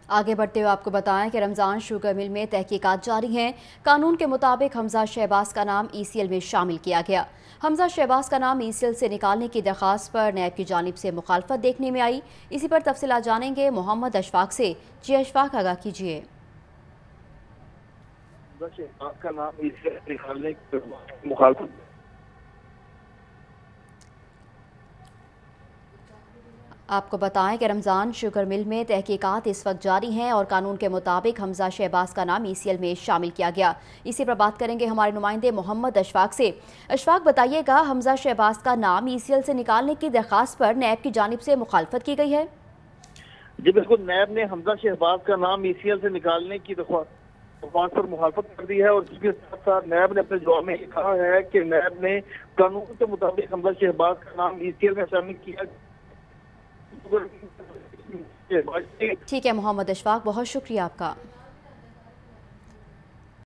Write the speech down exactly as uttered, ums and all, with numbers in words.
आगे बढ़ते हुए आपको बताएं कि रमज़ान शुगर मिल में तहकीकात जारी हैं। कानून के मुताबिक हमजा शहबाज का नाम ई सी एल में शामिल किया गया। हमजा शहबाज का नाम ई सी एल से निकालने की दरख्वास्त पर नैब की जानिब से मुखालफत देखने में आई। इसी पर तफसीलात जानेंगे मोहम्मद अशफाक से। जी अशफाक, आगाह कीजिए। का नाम ई सी एल निकालने की मुखालफत आपको बताएं कि रमज़ान शुगर मिल में तहकीकात इस वक्त जारी हैं और कानून के मुताबिक हमजा शहबाज का नाम ई सी एल में शामिल किया गया। इसी पर बात करेंगे हमारे नुमाइंदे मोहम्मद अशफाक से। अशफाक, बताइएगा, हमजा शहबाज का नाम ई सी एल से निकालने की दरख्वास्त पर नैब की जानिब से मुखालफत की गई है। जी बिल्कुल, नैब ने हमजा शहबाज का नाम ई सी एल से निकालने की दरख्वास्त पर मुखालफत कर दी है और इसके साथ साथ नैब ने अपने जवाब में कहा है कि नैब ने कानून के मुताबिक हमजा शहबाज का नाम ई सी एल में शामिल किया। ठीक है मोहम्मद अशफाक, बहुत शुक्रिया आपका।